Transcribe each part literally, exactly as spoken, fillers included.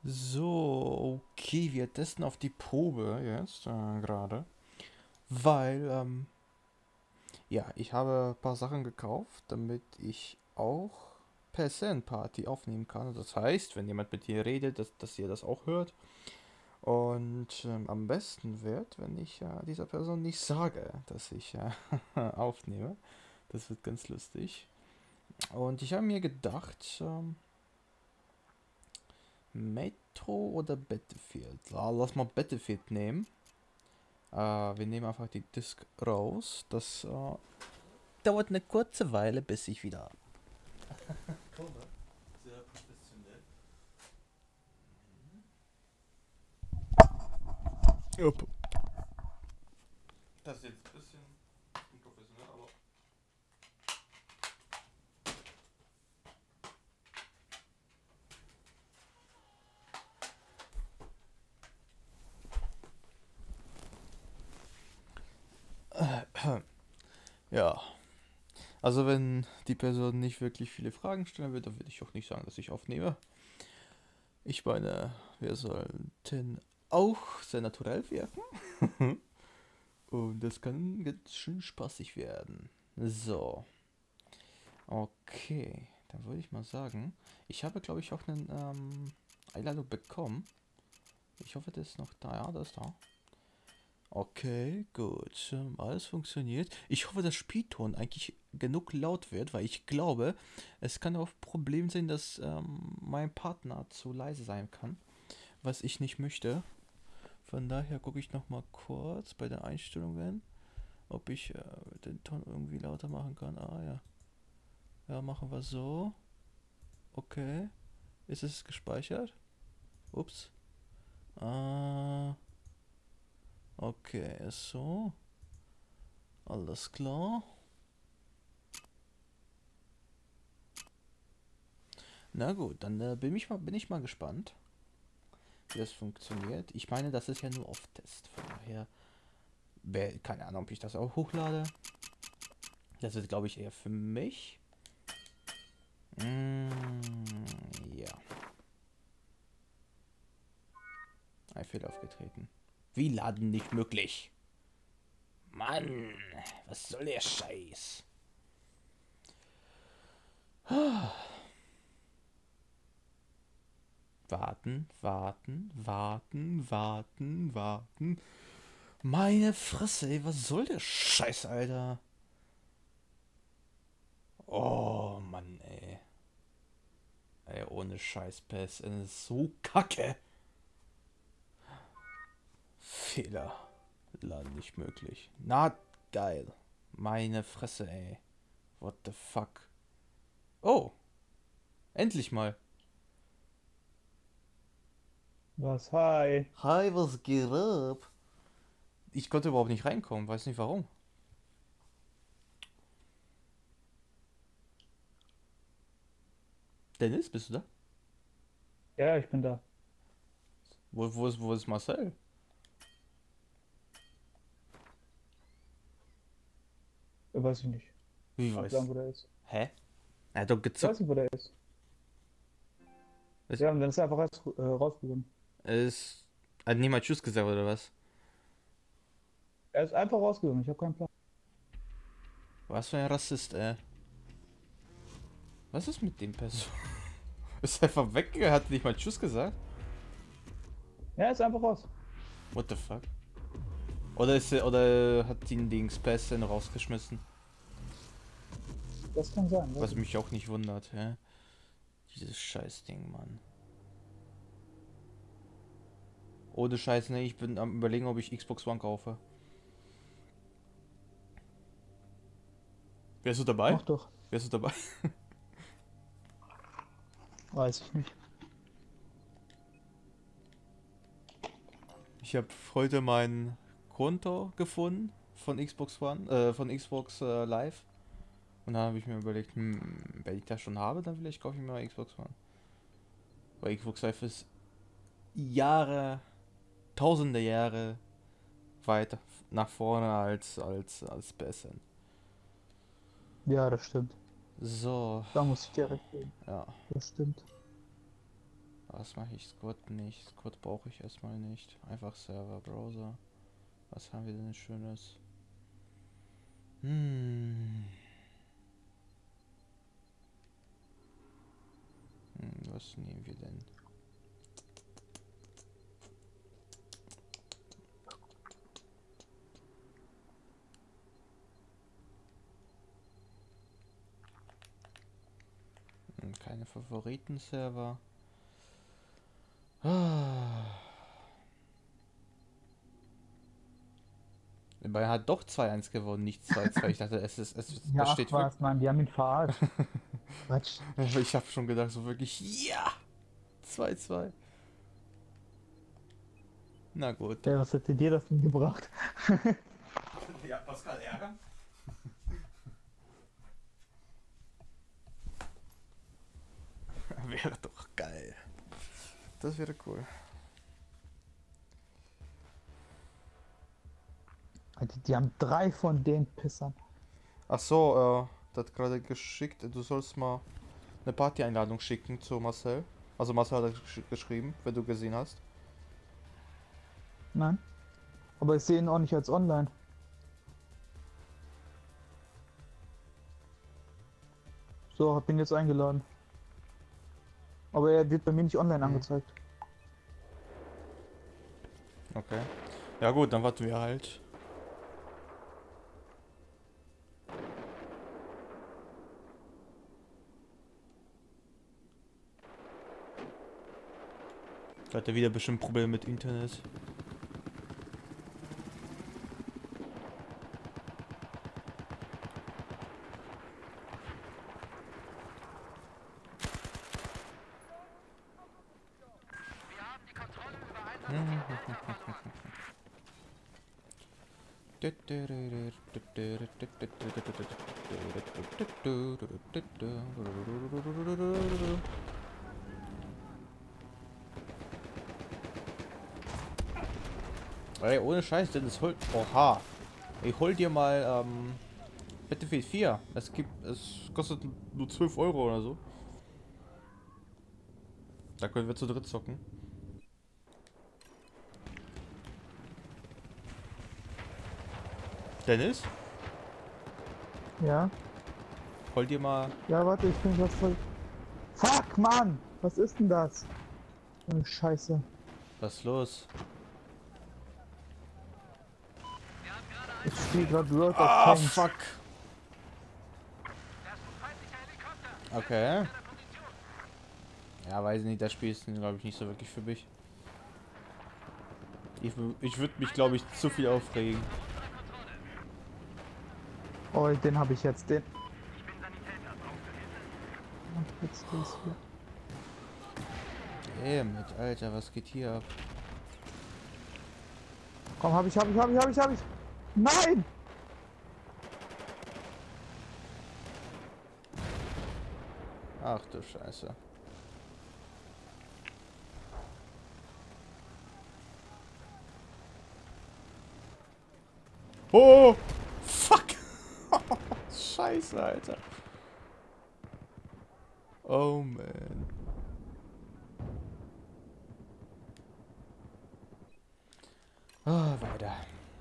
So, okay, wir testen auf die Probe jetzt äh, gerade, weil, ähm, ja, ich habe ein paar Sachen gekauft, damit ich auch per SAN Party aufnehmen kann. Das heißt, wenn jemand mit dir redet, dass, dass ihr das auch hört. Und ähm, am besten wird, wenn ich äh, dieser Person nicht sage, dass ich äh, aufnehme. Das wird ganz lustig. Und ich habe mir gedacht, ähm, Metro oder Battlefield? Ah, lass mal Battlefield nehmen. Äh, wir nehmen einfach die Disk raus. Das äh, dauert eine kurze Weile, bis ich wieder komme. Sehr professionell. Jupp. Das ist jetzt ein bisschen unprofessionell, aber. Ja. Also wenn die Person nicht wirklich viele Fragen stellen wird, dann würde ich auch nicht sagen, dass ich aufnehme. Ich meine, wir sollten auch sehr naturell wirken. Und das kann ganz schön spaßig werden. So. Okay. Dann würde ich mal sagen, ich habe glaube ich auch eine ähm, Einladung bekommen. Ich hoffe, das ist noch da. Ja, das ist da. Okay, gut. Ähm, Alles funktioniert. Ich hoffe, dass Spielton eigentlich genug laut wird, weil ich glaube, es kann auch ein Problem sein, dass ähm, mein Partner zu leise sein kann, was ich nicht möchte. Von daher gucke ich noch mal kurz bei den Einstellungen, ob ich äh, den Ton irgendwie lauter machen kann. Ah ja. Ja, machen wir so. Okay. Ist es gespeichert? Ups. Ah, okay, ist so. Alles klar. Na gut, dann äh, bin, ich mal, bin ich mal gespannt, wie das funktioniert. Ich meine, das ist ja nur auf Test. Von daher, wär, keine Ahnung, ob ich das auch hochlade. Das ist, glaube ich, eher für mich. Mm, ja. Ein Fehler aufgetreten. Wie laden nicht möglich? Mann, was soll der Scheiß? Warten, warten, warten, warten, warten. Meine Fresse, ey, was soll der Scheiß, Alter? Oh, Mann, ey. Ey, ohne Scheiß, P S N ist so kacke. Fehler. Laden nicht möglich. Na, geil. Meine Fresse, ey. What the fuck? Oh, endlich mal. Was? Hi. Hi, was geht ab? Ich konnte überhaupt nicht reinkommen, weiß nicht warum. Dennis, bist du da? Ja, ich bin da. Wo, wo, ist, wo ist Marcel? Äh, Weiß ich nicht. Wie Kann sagen, weiß? wo der ist. Hä? Er hat doch Ich weiß gezockt. nicht, wo der ist. Es Ja, und dann ist er einfach raus, äh, rausgegangen. ist. Hat niemand Tschüss gesagt oder was? Er ist einfach rausgegangen. Ich habe keinen Plan. Was für ein Rassist, ey. Was ist mit dem Person? Ist einfach weggegangen, hat nicht mal Tschüss gesagt? Ja, er ist einfach raus. What the fuck? Oder ist er, oder hat ihn Dings P S N rausgeschmissen? Das kann sein. Weiß Was ich nicht. mich auch nicht wundert, hä? Dieses Scheißding, Mann. Ohne Scheiß, ne, ich bin am überlegen, ob ich Xbox One kaufe. Wärst du dabei? Mach doch. Wärst du dabei? Weiß ich nicht. Ich habe heute mein Konto gefunden von Xbox One, äh, von Xbox äh, Live. Und dann habe ich mir überlegt, hm, wenn ich das schon habe, dann vielleicht kaufe ich mir mal Xbox One. Weil Xbox Live ist Jahre, tausende Jahre weiter nach vorne als, als, als P S N. Ja, das stimmt. So, Da muss ich dir recht geben. ja. Das stimmt. Was mache ich? Squad nicht. Squad brauche ich erstmal nicht. Einfach Server, Browser. Was haben wir denn Schönes? Hm. Hm, was nehmen wir denn? Hm, keine Favoriten-Server. Ah. Bayern hat doch zwei eins gewonnen, nicht zwei zwei. Ich dachte, es ist, es, Ja, es ach steht was, Mann, die haben ihn verarscht. Quatsch. wirklich. Ich habe schon gedacht, so wirklich, ja, zwei zwei. Na gut. Ja, was hätte dir das denn gebracht? Ja, Pascal ärgern. Wäre doch geil. Das wäre cool. Alter, die haben drei von den Pissern. Ach so, äh, das hat gerade geschickt. Du sollst mal eine Party-Einladung schicken zu Marcel. Also Marcel hat gesch geschrieben, wenn du gesehen hast. Nein. Aber ich sehe ihn auch nicht als online. So, hab ihn jetzt eingeladen. Aber er wird bei mir nicht online Mhm. angezeigt. Okay. Ja gut, dann warten wir halt. Da hat er wieder bestimmt Probleme mit Internet. Ey, ohne Scheiß, denn es holt. Oha. Ich hol dir mal ähm, Battlefield vier. Es gibt. Es kostet nur zwölf Euro oder so. Da können wir zu dritt zocken. Dennis? Ja. Hol dir mal. Ja, warte, ich bin was voll. Fuck, Mann! Was ist denn das? Oh, Scheiße. Was ist los? Ich spiele gerade World of Ah, Tanks. fuck. Okay. Ja, weiß nicht, das Spiel ist, glaube ich, nicht so wirklich für mich. Ich, ich würde mich, glaube ich, zu viel aufregen. Oh, den habe ich jetzt, den. Und jetzt das hier. Damit, Alter, was geht hier ab? Komm, hab ich, hab ich, hab ich, hab ich, hab ich. Nein! Ach du Scheiße. Oh! Fuck! Scheiße, Alter. Oh man. Ah, weiter.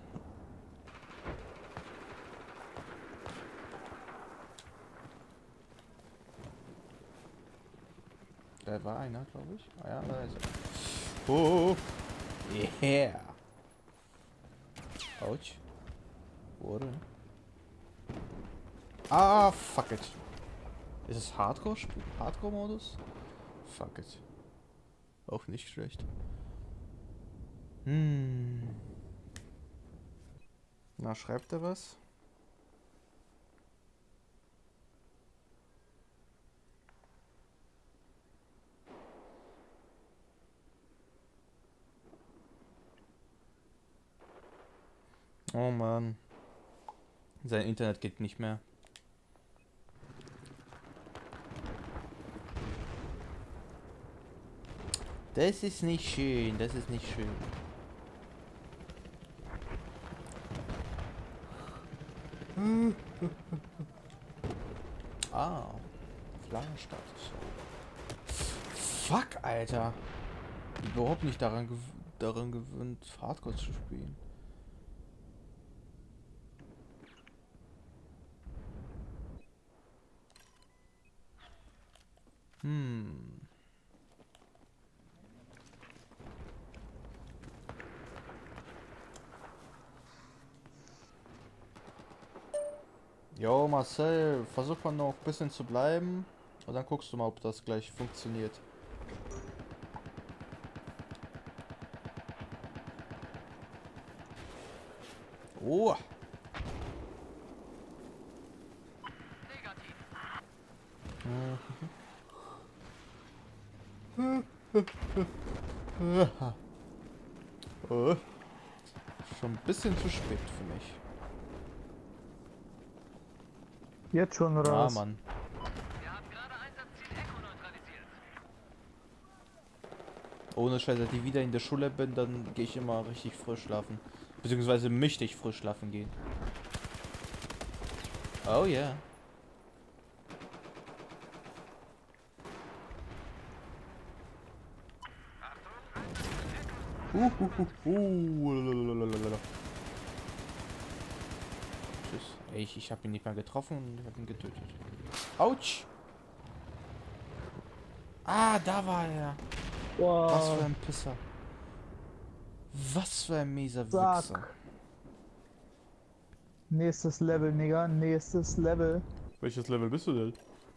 Da war einer, glaube ich. Ah ja, da ist er. Oh! Yeah! Autsch. Wo denn? Ah, fuck it. Ist es Hardcore? Hardcore-Modus? Fuck it. Auch nicht schlecht. Hm. Na, schreibt er was? Oh Mann. Sein Internet geht nicht mehr. Das ist nicht schön, das ist nicht schön. Ah, Flaggenstatus. Fuck, Alter. Ich bin überhaupt nicht daran, gew daran gewöhnt, Hardcore zu spielen. Hm. Jo, Marcel, versuch mal noch ein bisschen zu bleiben. Und dann guckst du mal, ob das gleich funktioniert. Oh. Oh. Schon ein bisschen zu spät für mich. Jetzt schon, oder Ja, was? Mann. Wir haben gerade Einsatzziel Echo neutralisiert. Ohne Scheiß, seit ich wieder in der Schule bin, dann gehe ich immer richtig früh schlafen. Beziehungsweise möchte ich früh schlafen gehen. Oh yeah. Uh, uh, uh, uh, lalalala. Tschüss. Ey, Ich, ich habe ihn nicht mal getroffen und ich habe ihn getötet. Autsch! Ah, da war er. Wow. Was für ein Pisser. Was für ein mieser Wichser. Zack. Nächstes Level, Nigga. Nächstes Level. Welches Level bist du denn?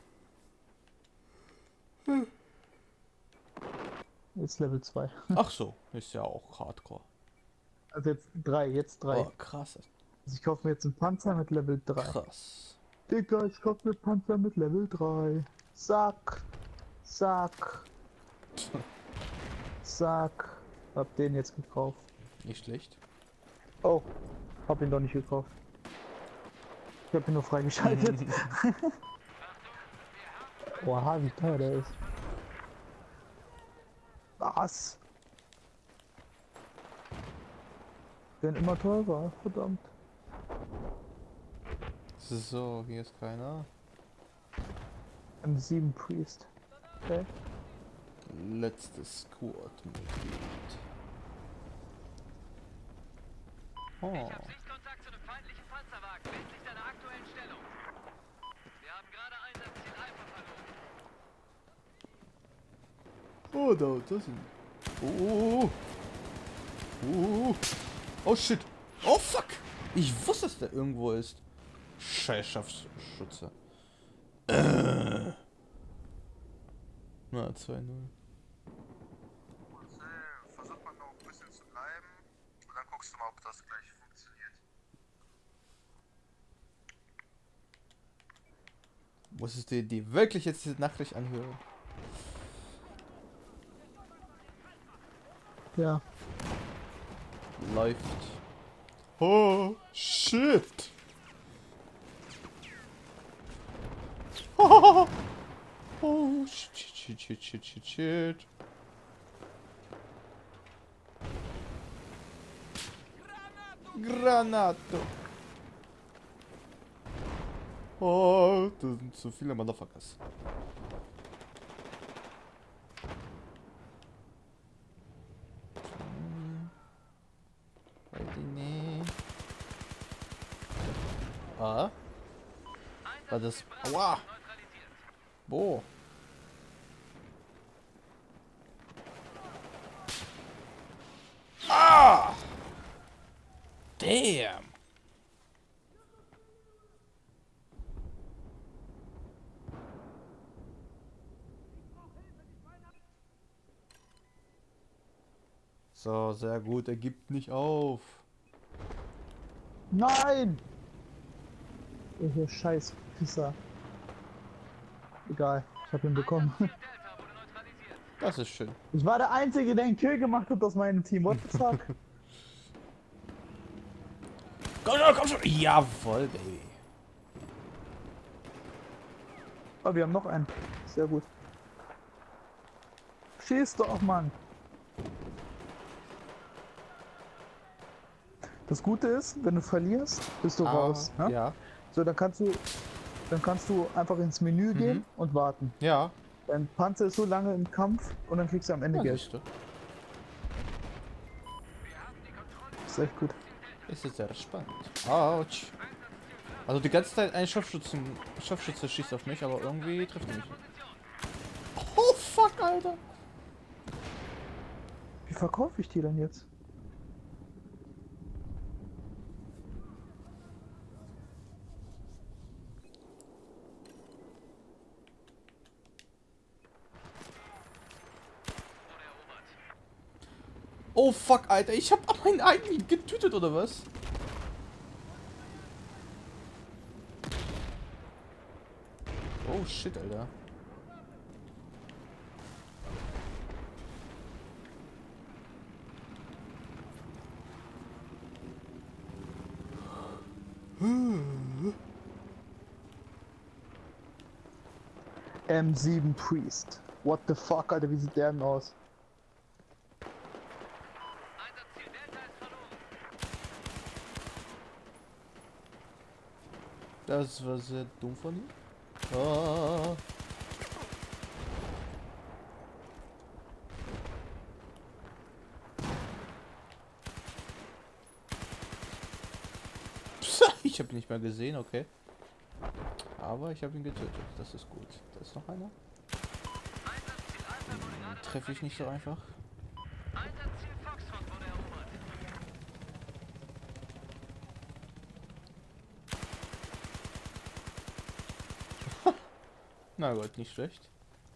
Jetzt Level zwei. Ach so, ist ja auch Hardcore. Also jetzt drei, jetzt drei. Oh, krass. Also ich kaufe mir jetzt einen Panzer mit Level drei. Krass. Digga, ich kaufe mir Panzer mit Level drei. Zack. Zack. Zack. Hab den jetzt gekauft. Nicht schlecht. Oh, hab ihn doch nicht gekauft. Ich hab ihn nur freigeschaltet. Oha, wie teuer der ist. Was? Werden immer teurer, verdammt. So, hier ist keiner. M sieben Priest. Okay. Letztes Squad-Mitglied. Oh. Ich habe Sichtkontakt zu einem feindlichen Panzerwagen. Meld sich deiner aktuellen Stellung. Wir haben gerade Einsatzziel Alpha verloren. Oh, da, das sind. Oh. Oh. Oh, shit. Oh, fuck. Ich wusste, dass der irgendwo ist. Scheiß Scharfschütze. Äh. Na, zwei null. Versuch mal noch ein bisschen zu bleiben und dann guckst du mal, ob das gleich funktioniert. Musstest du dir wirklich jetzt diese Nachricht anhören? Ja. Läuft. Oh, shit. Oh, oh shit, shit, shit, shit, shit, shit. Granato. Oh, das sind zu viele Motherfuckers. Hm. Weiß ich nicht. Ah? War das... Aua! Wo? Ah! Damn! So, sehr gut, er gibt nicht auf. Nein! Oh, hier scheiß Pisser. Egal, ich hab ihn bekommen. Delta wurde neutralisiert. Das ist schön. Ich war der Einzige, der einen Kill gemacht hat aus meinem Team. What the fuck? Komm schon, komm schon! Jawohl, Baby. Oh, wir haben noch einen. Sehr gut. Schieß doch, Mann. Das Gute ist, wenn du verlierst, bist du Ah, raus. Ne? ja. So, dann kannst du, dann kannst du einfach ins Menü gehen Mhm. und warten. Ja. Dein Panzer ist so lange im Kampf und dann kriegst du am Ende Ja, Geld. siehst du. Das ist echt gut. Ist jetzt sehr spannend. Autsch. Also die ganze Zeit ein Scharfschützen, Scharfschütze schießt auf mich, aber irgendwie trifft er mich. Oh fuck, Alter. Wie verkaufe ich die denn jetzt? Oh fuck, Alter, ich hab meinen eigenen getötet, oder was? Oh shit, Alter. M sieben Priest. What the fuck, Alter, wie sieht der denn aus? Einsatzziel Delta ist verloren. Das war sehr dumm von ihm. Ah. Ich habe ihn nicht mehr gesehen, okay. Aber ich habe ihn getötet. Das ist gut. Da ist noch einer. Einsatzziel Alpha wurde gerade Treffe ich nicht so einfach. Einsatzziel Foxtrot wurde erobert. Na gut, nicht schlecht.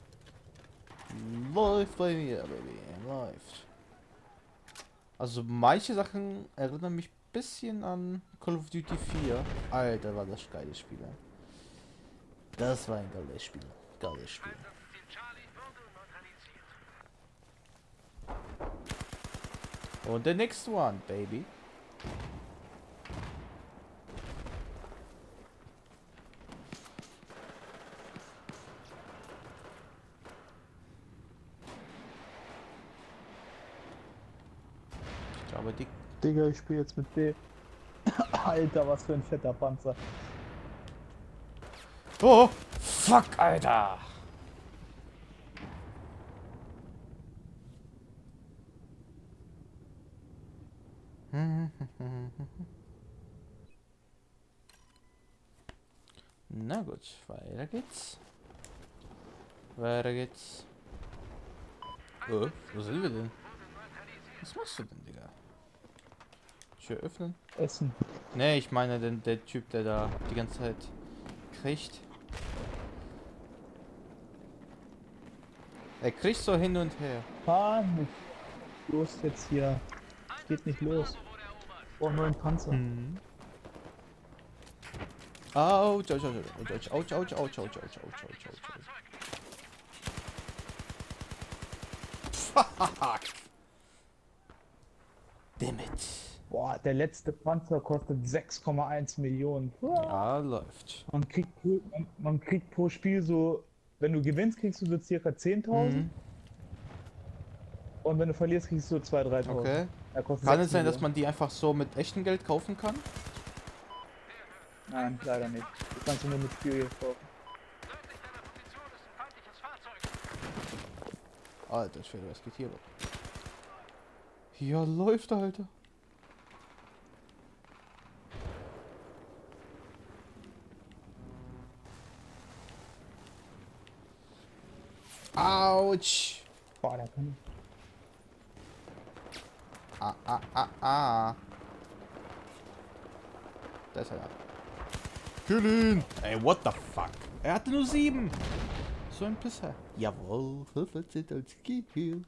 Läuft bei mir, Baby. Läuft. Also manche Sachen erinnern mich ein bisschen an Call of Duty vier. Alter, war das geiles Spiel. ey. Das war ein geiles Spiel. Geiles Spiel. Einsatzziel Charlie wurde neutralisiert. Und der next one, Baby. Ich glaube, die Digga, ich spiele jetzt mit B. Alter, was für ein fetter Panzer. Oh, fuck, Alter. Na gut, weiter geht's. Weiter geht's. Oh, wo sind wir denn? Was machst du denn, Digga? Tür öffnen? Essen. Ne, ich meine den, der Typ, der da die ganze Zeit kriegt. Er kriegt so hin und her. Fahr nicht los jetzt hier. Geht nicht los. Oh, nur ein Panzer. Mhm. Autsch, autsch, autsch, autsch, autsch, autsch, autsch, autsch, autsch, autsch, autsch, autsch, autsch. Fuck. Damn it. Boah, der letzte Panzer kostet sechs Komma eins Millionen. Ja, läuft. Man kriegt, pro, man, man kriegt pro Spiel so, wenn du gewinnst, kriegst du so circa zehntausend. Mhm. Und wenn du verlierst, kriegst du so zweitausend, dreitausend. Okay. Er kostet Kann sechs es sein, dass Millionen. man die einfach so mit echtem Geld kaufen kann? Nein, leider nicht. Du kannst du nur mit Spielgeld kaufen. Nördlich deiner Position ist ein feindliches Fahrzeug. Alter Schwede, was geht hier los? Ja, läuft, Alter. Autsch. Boah, der kann. Ah, ah, ah, ah. Da ist er. Kill ihn! Ey, what the fuck? Er hatte nur sieben. So ein Pisser. Jawohl, fünf zählt als Kill.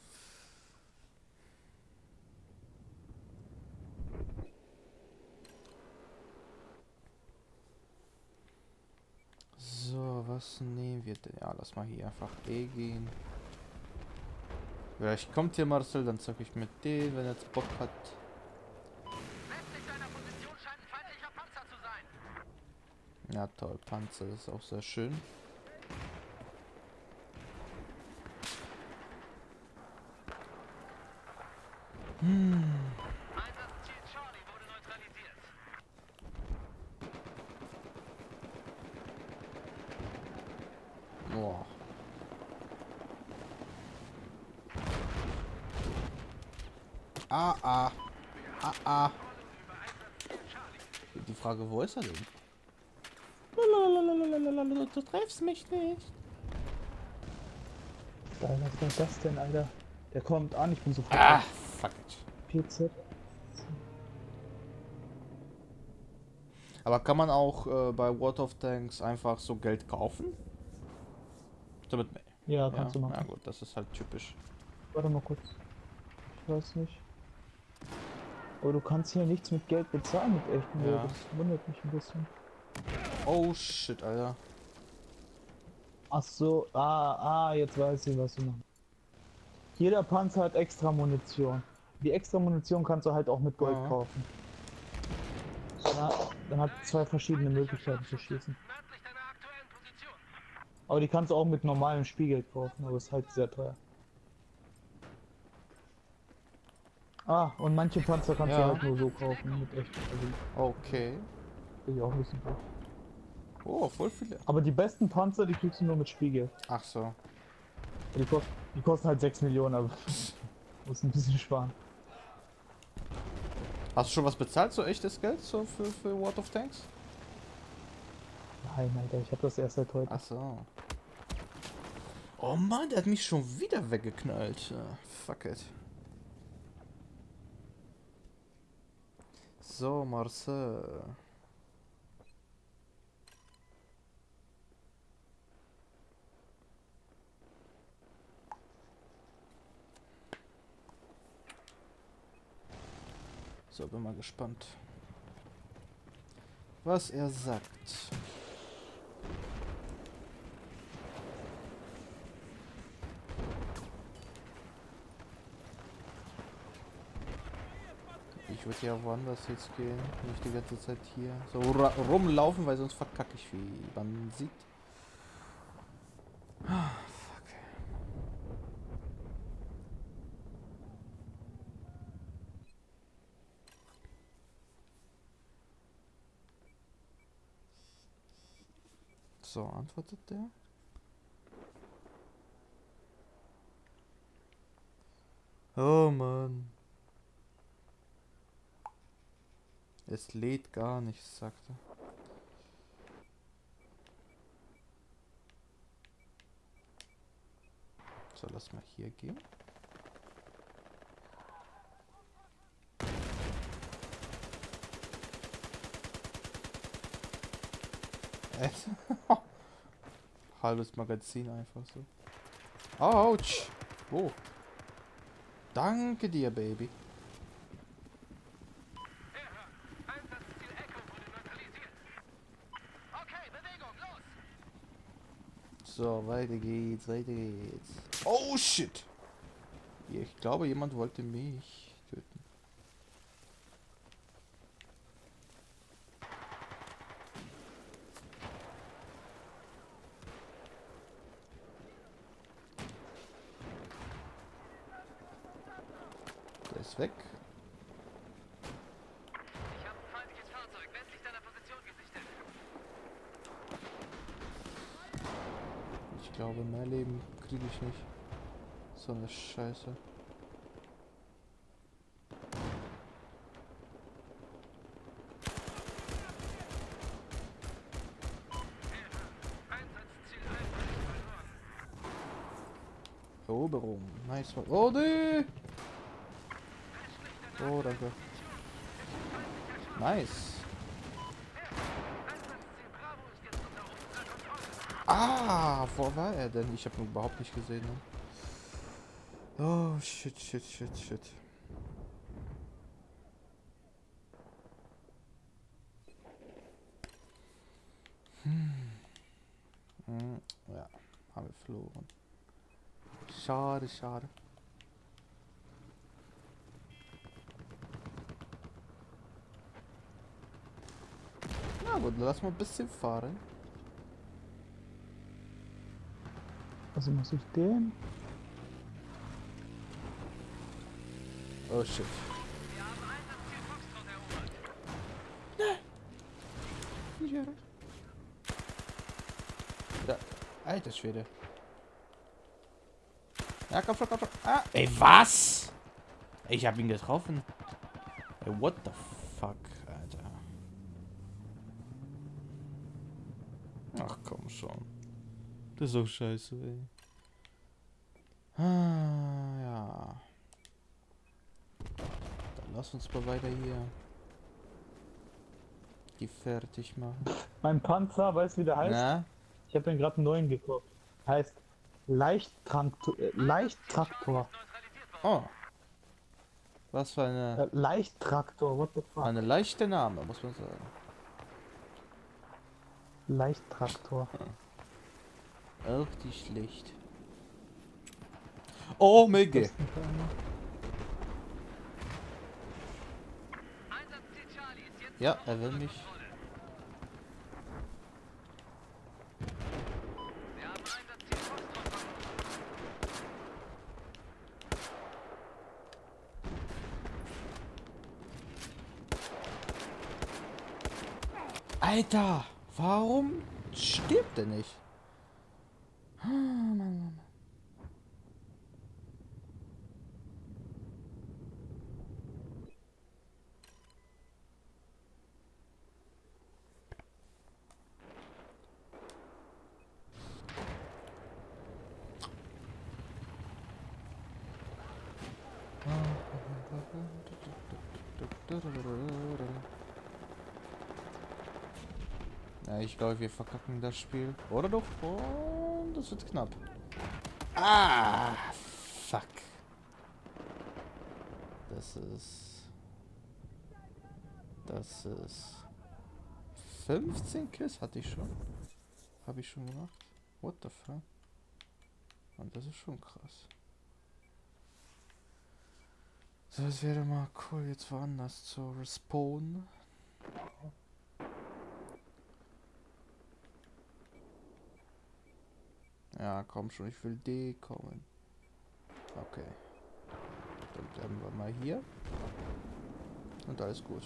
So, was nehmen wir denn? Ja, lass mal hier einfach E gehen. Vielleicht kommt hier Marcel, dann zocke ich mit dem, wenn er jetzt Bock hat. Westlich deiner Position scheint ein feindlicher Panzer zu sein. Ja, toll, Panzer, das ist auch sehr schön. Hm. Einsatzziel Charlie wurde neutralisiert. Boah. Ah, ah. Ah, ah. Die Frage, wo ist er denn? Du triffst mich nicht. Alter, was war das denn, Alter? Der kommt an, ich bin sofort Ah, auf fuck it. P Z. Aber kann man auch äh, bei World of Tanks einfach so Geld kaufen? Damit, Ja, ja, kannst du machen. na gut, das ist halt typisch. Warte mal kurz. Ich weiß nicht. Aber du kannst hier nichts mit Geld bezahlen mit echtem Geld. Ja. Das wundert mich ein bisschen. Oh shit, Alter. Ach so, ah, ah, jetzt weiß ich, was du machst. Jeder Panzer hat extra Munition. Die extra Munition kannst du halt auch mit Gold Ja. kaufen. Ja, dann hat zwei verschiedene Möglichkeiten zu schießen. Nördlich deiner aktuellen Position. Aber die kannst du auch mit normalem Spielgeld kaufen, aber ist halt sehr teuer. Ah, und manche Panzer kannst Ja. du halt nur so kaufen mit echt. Also, Okay. will ich auch wissen. Oh, voll viele. Aber die besten Panzer, die kriegst du nur mit Spiegel. Ach so. Die, kost die kosten halt sechs Millionen, aber muss ein bisschen sparen. Hast du schon was bezahlt, so echtes Geld so für, für World of Tanks? Nein, Alter, ich hab das erst seit heute. Ach so. Oh Mann, der hat mich schon wieder weggeknallt. Ja, fuck it. So, Marcel. So, bin mal gespannt, was er sagt. Ich würde ja woanders jetzt gehen, nicht die ganze Zeit hier so rumlaufen, weil sonst verkacke ich, wie man sieht. Ah, fuck. So, antwortet der? Oh Mann. Es lädt gar nichts, sagt er. So, lass mal hier gehen. Halbes Magazin einfach so. Autsch! Oh. Danke dir, Baby. Einsatzziel Echo wurde neutralisiert. Okay, Bewegung, los! So, weiter geht's, weiter geht's. Oh shit! Ich glaube, jemand wollte mich töten. Der ist weg. Ich habe ein feindliches Fahrzeug westlich deiner Position gesichtet. Ich glaube, mehr Leben kriege ich nicht. So eine Scheiße. Einsatzziel Alpha ist verloren. Eroberung. Nice one. Oh nee! Oh, danke. Nice. Einsatzziel Bravo ist jetzt unter unserer Kontrolle. Ah, wo war er denn? Ich habe ihn überhaupt nicht gesehen. Ne? Oh, shit, shit, shit, shit. Hm. Hm, ja, haben wir verloren. Schade, schade. Na gut, lass mal ein bisschen fahren. Also muss ich den? Oh shit. Wir haben Einsatzziel Foxtrot erobert. Ja, alter Schwede. Ja, komm schon, komm schon. Ah, ey, was? Ich hab ihn getroffen. Ey, what the fuck, Alter. Ach komm schon. Das ist so scheiße, ey. Ah, ja. Dann lass uns mal weiter hier die fertig machen. Mein Panzer, weißt du wie der heißt? Na? Ich habe mir gerade einen neuen gekauft. Heißt Leichttraktor. Äh, Leichttraktor. Oh. Was für eine, Äh, Leichttraktor, what the fuck? eine leichte Name, muss man sagen. Leichttraktor. Auch nicht schlecht. Oh, Mege. Einsatzziel Charlie ist jetzt Ja, er will mich. Wir haben Einsatzziel Foxtrot. Alter, warum stirbt er nicht? Ah, Mann, Mann, Mann. Ja, ich glaube, wir verkacken das Spiel. Oder doch? Oh, das wird knapp. Ah, fuck. Das ist... Das ist... fünfzehn Kills hatte ich schon. Habe ich schon gemacht. What the fuck? Und das ist schon krass. So, es wäre mal cool, jetzt woanders zu respawnen. Ja, komm schon, ich will D kommen. Okay. Dann bleiben wir mal hier. Und alles gut.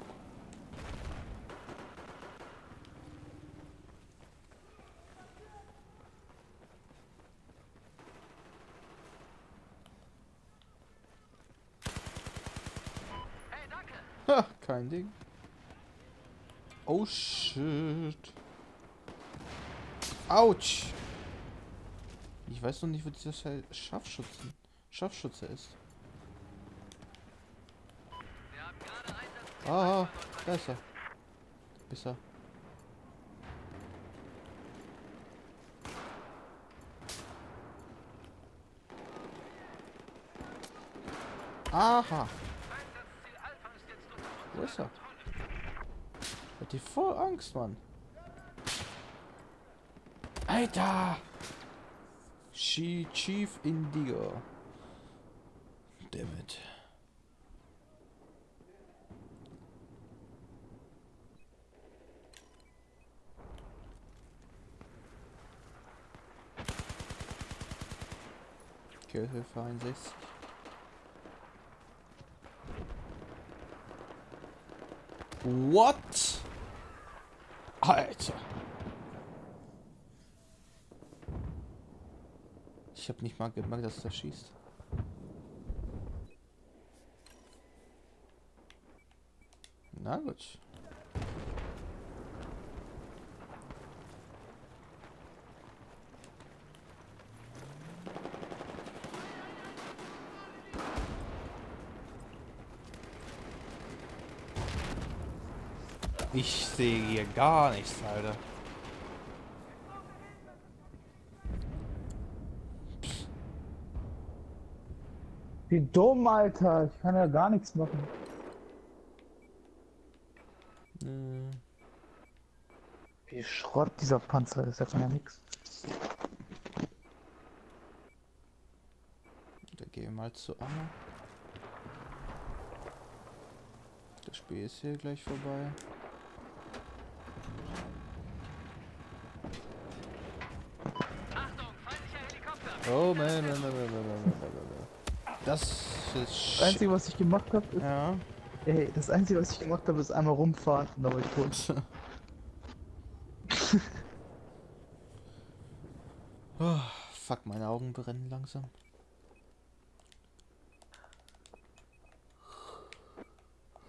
Hey, danke! Ha, kein Ding. Oh shit. Autsch. Ich weiß noch nicht, wo dieser Schei- Scharfschützen, Scharfschütze ist. Wir haben gerade Einsatzziel Ah, Alpha da ist er. Ist er. Aha. Einsatzziel Alpha ist jetzt unter Wo ist er? Hat die voll Angst, Mann. Alter! She Chief Indigo. Damn it. Killhilfe einundsechzig. What? Alter. Ich habe nicht mal gemerkt, dass der schießt. Na gut. Ich sehe hier gar nichts, Alter. Wie dumm, Alter. Ich kann ja gar nichts machen. Äh, Wie Schrott dieser Panzer ist. Der kann ja nichts. Da gehen wir mal zu Anna. Das Spiel ist hier gleich vorbei. Achtung, feindlicher Helikopter! Oh man, man, man, man, man, man, man, man. Das ist Das shit. Einzige, was ich gemacht habe, ist... Ja. Ey, das Einzige, was ich gemacht habe, ist einmal rumfahren und da war ich tot. Oh, fuck, meine Augen brennen langsam.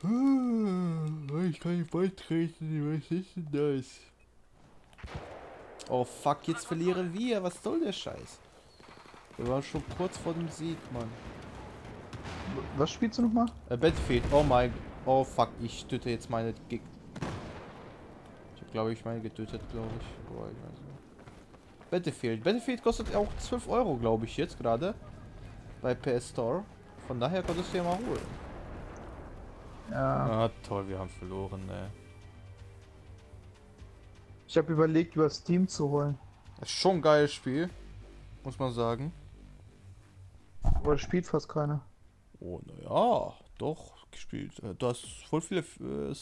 Ich kann nicht beitreten, was ist denn das? Oh fuck, jetzt verlieren wir. Was soll der Scheiß? Wir waren schon kurz vor dem Sieg, Mann. Was spielst du nochmal? Äh, Battlefield, oh mein... Oh fuck, ich töte jetzt meine... Ge ich hab glaube ich meine getötet, glaube ich. Boah, ich weiß nicht. Battlefield. Battlefield kostet auch zwölf Euro, glaube ich, jetzt gerade. Bei P S Store. Von daher konntest du ja mal holen. Ja. Ah, toll, wir haben verloren, ne. Ich habe überlegt, über Steam zu holen. Das ist schon ein geiles Spiel. Muss man sagen. Aber spielt fast keiner. Oh, naja, doch, gespielt. Äh, Du hast voll viele äh,